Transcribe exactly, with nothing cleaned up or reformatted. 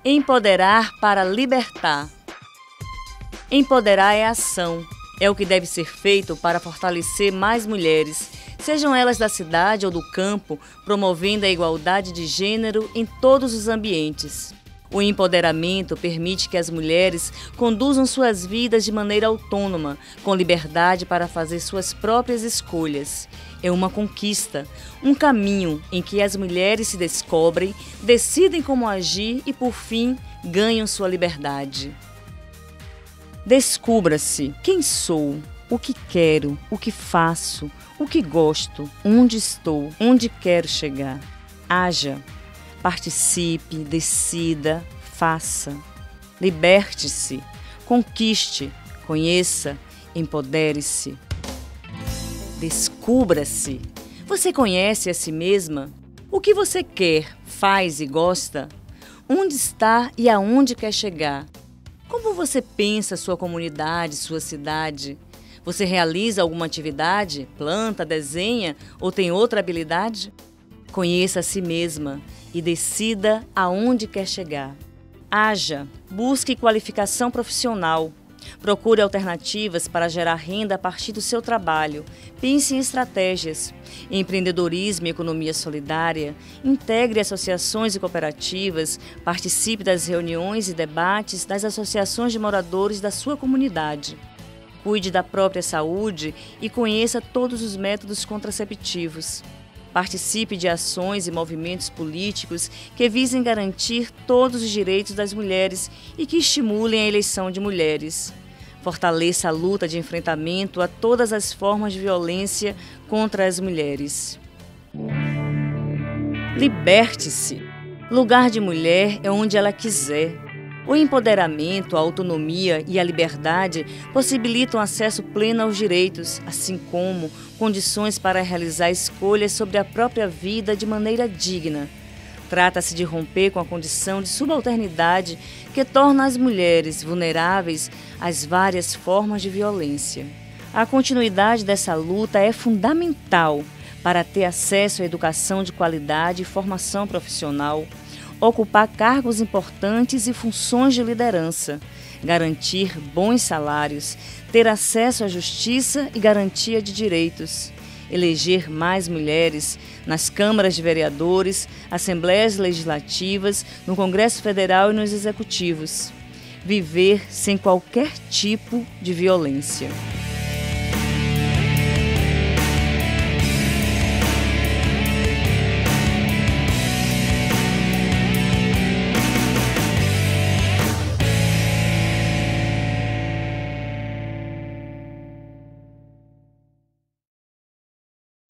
Empoderar para libertar. Empoderar é ação. É o que deve ser feito para fortalecer mais mulheres, sejam elas da cidade ou do campo, promovendo a igualdade de gênero em todos os ambientes. O empoderamento permite que as mulheres conduzam suas vidas de maneira autônoma, com liberdade para fazer suas próprias escolhas. É uma conquista, um caminho em que as mulheres se descobrem, decidem como agir e, por fim, ganham sua liberdade. Descubra-se quem sou, o que quero, o que faço, o que gosto, onde estou, onde quero chegar. Haja. Participe, decida, faça. Liberte-se, conquiste, conheça, empodere-se. Descubra-se. Você conhece a si mesma? O que você quer, faz e gosta? Onde está e aonde quer chegar? Como você pensa sua comunidade, sua cidade? Você realiza alguma atividade, planta, desenha ou tem outra habilidade? Conheça a si mesma e decida aonde quer chegar. Haja, busque qualificação profissional. Procure alternativas para gerar renda a partir do seu trabalho. Pense em estratégias. Empreendedorismo e economia solidária. Integre associações e cooperativas. Participe das reuniões e debates das associações de moradores da sua comunidade. Cuide da própria saúde e conheça todos os métodos contraceptivos. Participe de ações e movimentos políticos que visem garantir todos os direitos das mulheres e que estimulem a eleição de mulheres. Fortaleça a luta de enfrentamento a todas as formas de violência contra as mulheres. Liberte-se. Lugar de mulher é onde ela quiser. O empoderamento, a autonomia e a liberdade possibilitam acesso pleno aos direitos, assim como condições para realizar escolhas sobre a própria vida de maneira digna. Trata-se de romper com a condição de subalternidade que torna as mulheres vulneráveis às várias formas de violência. A continuidade dessa luta é fundamental para ter acesso à educação de qualidade e formação profissional, ocupar cargos importantes e funções de liderança, garantir bons salários, ter acesso à justiça e garantia de direitos, eleger mais mulheres nas câmaras de vereadores, assembleias legislativas, no Congresso Federal e nos executivos, viver sem qualquer tipo de violência.